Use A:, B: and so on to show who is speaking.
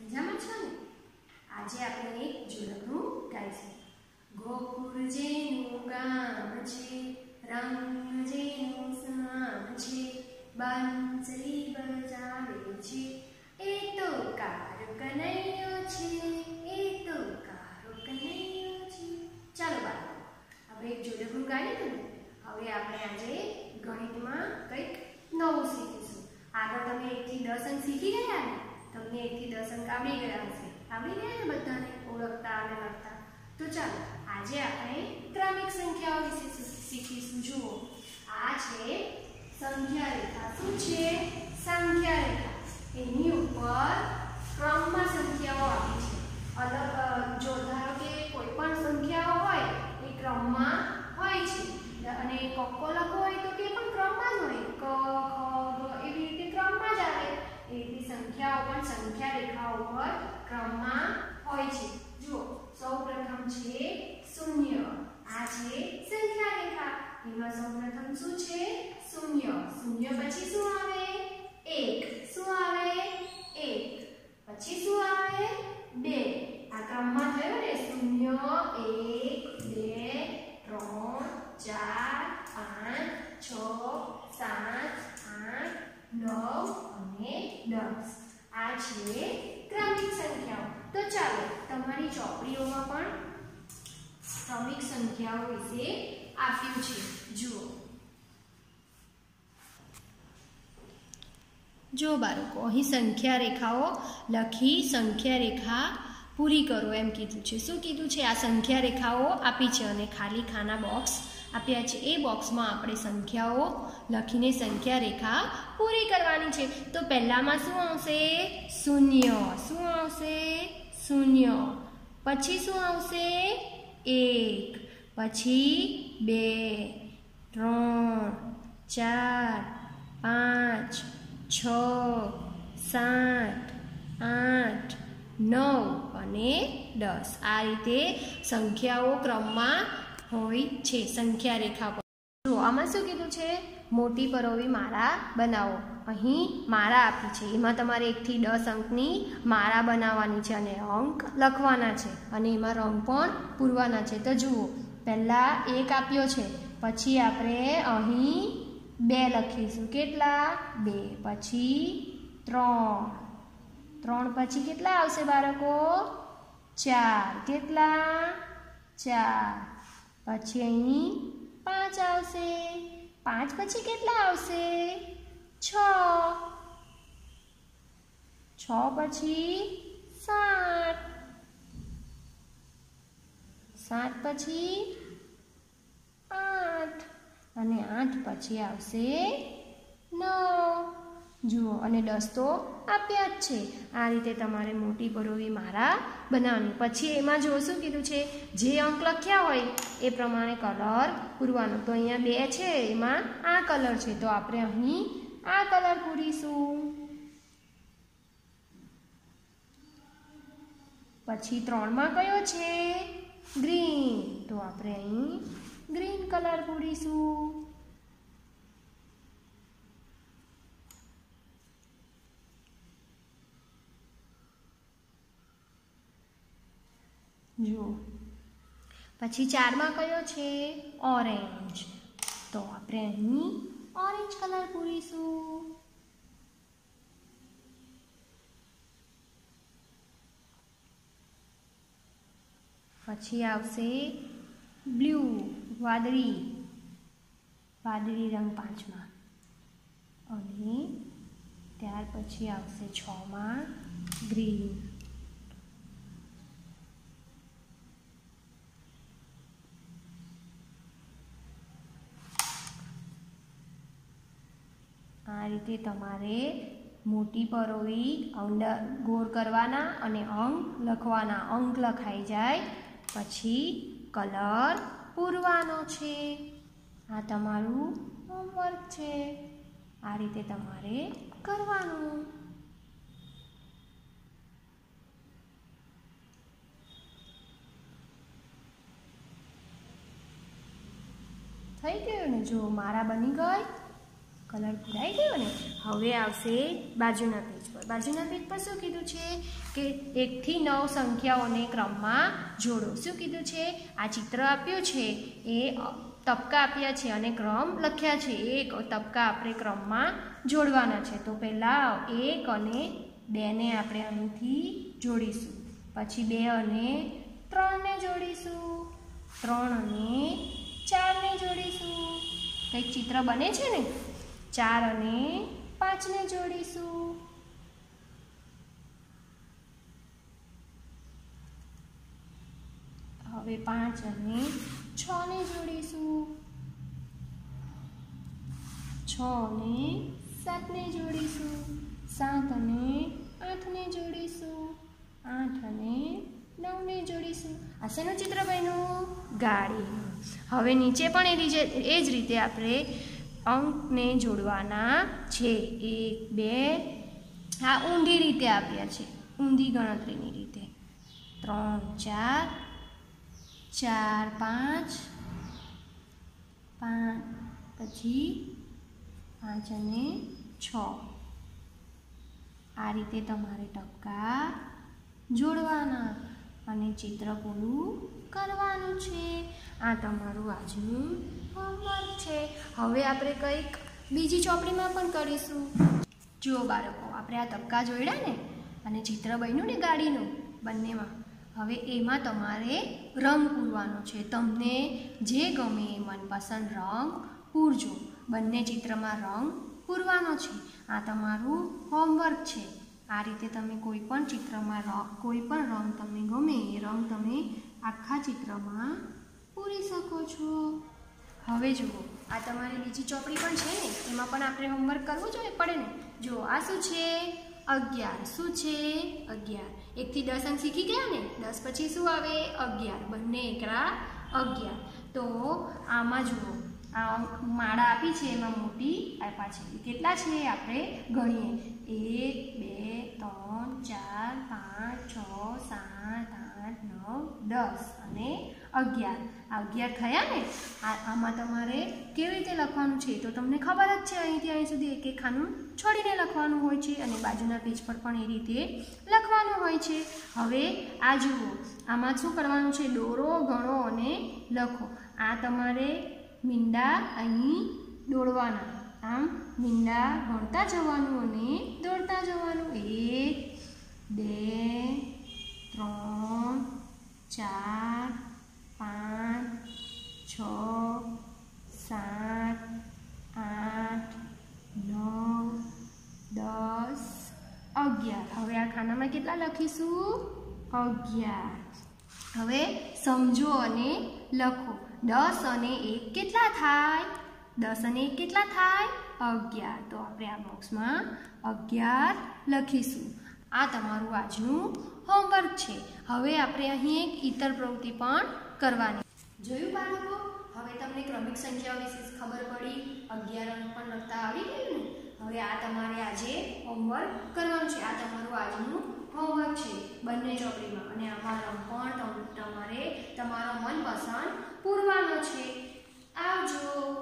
A: મજામાં છો ને? આજે આપણે એક જોડકું ગાઈશું. ગોકુળ જેનું ગામ છે, રંગ જેનું સામ છે, બાંસરી બજાવે છે, એ તો કારો કનૈયો છે, એ તો કારો કનૈયો છે. ચાલો બાળકો, આપણે એક જોડકું ગાઈ લીધું ને, હવે આપણે આજે ગણિતમાં કંઈક નવું શીખીશું. આગળ તમે 1 થી 10 અંક શીખી ગયા ને, તમને 1 થી 10 અંક આવડી ગયા હશે. આવડી ગયા ને બધાને ઓળખતા અને લખતા? તો ચાલો આજે આપણે ક્રમિક સંખ્યાઓ વિશે શીખીશું. જુઓ, આ છે સંખ્યા રેખા. શું છે? સંખ્યા રેખા. એની ઉપર ક્રમમાં સંખ્યાઓ આપી છે. અલગ જો ધારો કે કોઈ પણ સંખ્યાઓ હોય એ ક્રમમાં હોય છે, અને કક્કો લખવો હોય તો તે પણ ક્રમમાં જ હોય. ક, ખ, ગ એવી રીતે ક્રમમાં જ આવે. એવી સંખ્યાઓ પણ સંખ્યા રેખા ઉપર ક્રમમાં હોય છે. જુઓ, સૌપ્રથમ છે 0. આ છે સંખ્યા રેખા. એમાં સૌપ્રથમ શું છે? 0. 0 પછી શું આવે? 1. શું આવે? 1. પછી શું આવે? 2. આ ક્રમમાં થયો ને 0 1 2 3 4 5 6 7 8 9 અને 10. આ છે ક્રમિક સંખ્યાઓ. તો ચાલો તમારી ચોપડીઓમાં પણ ક્રમિક સંખ્યાઓ વિશે આપ્યું છે. જો બાળકો, અહીં સંખ્યા રેખાઓ લખી સંખ્યા રેખા પૂરી કરો એમ કીધું છે. શું કીધું છે? આ સંખ્યા રેખાઓ આપી છે અને ખાલી ખાના બોક્સ આપ્યા છે. એ બોક્સમાં આપણે સંખ્યાઓ લખીને સંખ્યા રેખા પૂરી કરવાની છે. તો પહેલામાં શું આવશે? 0. શું આવશે? 0. પછી શું આવશે? 1. પછી 2 3 4 5 6 7 8 9 અને 10. આ રીતે સંખ્યાઓ ક્રમમાં હોય છે સંખ્યા રેખા પર. જો આમાં શું કીધું છે? મોટી પરોવી માળા બનાવો. અહીં માળા આપી છે. એમાં તમારે 1 થી 10 અંકની માળા બનાવવાની છે અને અંક લખવાના છે અને એમાં રંગ પણ પૂરવાના છે. તો જુઓ, પહેલા 1 આપ્યો છે, પછી આપણે અહીં 2 લખીશું. કેટલા? 2. પછી 3. 3 પછી કેટલા આવશે બાળકો? 4. કેટલા? 4. પછી અહીં 5 આવશે. 5 પછી કેટલા આવશે? 6. 6 પછી 7. 7 પછી 8 અને 8 પછી આવશે 9. જુઓ, અને 10 તો આપ્યા જ છે. આ રીતે તમારે મોટી પરોવી માળા બનાવવાની. પછી એમાં જો શું કીધું છે? જે અંક લખ્યા હોય એ પ્રમાણે કલર પૂરવાનો. તો અહીંયા 2 છે, એમાં આ કલર છે, તો આપણે અહીં આ કલર પૂરીશું. પછી 3માં કયો છે? ગ્રીન, તો આપણે અહીં ગ્રીન કલર પૂરીશું. જુઓ, પછી 4માં કયો છે? ઓરેન્જ, તો આપણે અહીં ઓરેન્જ કલર પૂરીશું. પછી આવશે બ્લુ, વાદળી રંગ 5માં, અને ત્યાર પછી આવશે 6માં ગ્રીન. આ રીતે તમારે મોટી પરોવી અંદર ગોળ કરવાના અને અંક લખવાના. અંક લખાઈ જાય પછી કલર પૂરવાનો છે. આ તમારું હોમવર્ક છે. આ રીતે તમારે કરવાનું. થઈ ગયું ને? જો, માળા બની ગઈ. કલર પૂરાઈ ગયો ને. હવે આવશે બાજુના પેજ પર. બાજુના પેજ પર શું કીધું છે કે 1 થી 9 સંખ્યાઓને ક્રમમાં જોડો. શું કીધું છે? આ ચિત્ર આપ્યું છે એ તબકા આપ્યા છે અને ક્રમ લખ્યા છે. એ તબકા આપણે ક્રમમાં જોડવાના છે. તો પહેલાં 1 અને 2 ને આપણે અહીંથી જોડીશું. પછી 2 અને 3 ને જોડીશું. 3 અને 4 ને જોડીશું. કંઈક ચિત્ર બને છે ને. 4 અને 5 ને જોડીશું. હવે 5 અને 6 ને જોડીશું. 6 અને 7 ને જોડીશું. 7 અને 8 ને જોડીશું. 8 અને 9 ને જોડીશું. આ શેનું ચિત્ર બન્યું? ગાડી. હવે નીચે પણ એ જ રીતે આપણે અંકને જોડવાના છે. 1 2 આ ઊંધી રીતે આપ્યા છે, ઊંધી ગણતરીની રીતે. 3 4 4 5 5 પછી 5 અને 6. આ રીતે તમારે ટપકા જોડવાના અને ચિત્ર પૂરું કરવાનું છે. આ તમારું આજનું હોમવર્ક છે. હવે આપણે કંઈક બીજી ચોપડીમાં પણ કરીશું. જુઓ બાળકો, આપણે આ તબકા જોડ્યા ને અને ચિત્ર બન્યું ને ગાડીનું બંનેમાં. હવે એમાં તમારે રંગ પૂરવાનો છે. તમને જે ગમે એ મનપસંદ રંગ પૂરજો. બંને ચિત્રમાં રંગ પૂરવાનો છે. આ તમારું હોમવર્ક છે. આ રીતે તમે કોઈ પણ ચિત્રમાં કોઈ પણ રંગ તમને ગમે એ રંગ તમે આખા ચિત્રમાં પૂરી શકો છો. હવે જુઓ, આ તમારી બીજી ચોપડી પણ છે ને, એમાં પણ આપણે હોમવર્ક કરવું જોઈએ પડે ને. જુઓ, આ શું છે? 11. શું છે? 11. 1 થી 10 અંક શીખી ગયા ને. 10 પછી શું આવે? 11. બંને એકરા 11. તો આમાં જુઓ, આ માળા આપી છે એમાં મોટી આપ્યા છે. કેટલા છે આપણે ગણીએ. 1 2 3 4 5 6 7 8 9 10 અને 11. આ 11 થયા ને. આમાં તમારે કેવી રીતે લખવાનું છે તો તમને ખબર જ છે. અહીંથી અહીં સુધી એક એક ખાનું છોડીને લખવાનું હોય છે અને બાજુના પેજ પર પણ એ રીતે લખવાનું હોય છે. હવે આ જુઓ, આમાં શું કરવાનું છે? દોરો, ગણો અને લખો. આ તમારે મીંડા અહીં દોડવાના. આમ મીંડા ગણતા જવાનું અને દોડતા જવાનું. 1 2 3 4 5 6 7 8 9 10 11. હવે આ ખાનામાં કેટલા લખીશું? 11. હવે સમજો અને લખો. 10 અને 1 કેટલા થાય? 10 અને 1 કેટલા થાય? 11. તો આપણે આ બોક્સમાં 11 લખીશું. આ તમારું આજનું હોમવર્ક છે. હવે આપણે અહીં એક ઇતર પ્રવૃત્તિ પણ કરવાની. જોયું બાળકો? હવે તમને ક્રમિક સંખ્યાઓ વિશે ખબર પડી. 11 પણ લખતા આવડી ગયું ને. હવે આ તમારે આજે હોમવર્ક કરવાનું છે. આ તમારું આજનું હોમવર્ક છે બંને ચોપડીમાં. અને આમાં રંગ પણ તમારે તમારો મનપસંદ પૂરવાનો છે. આવજો.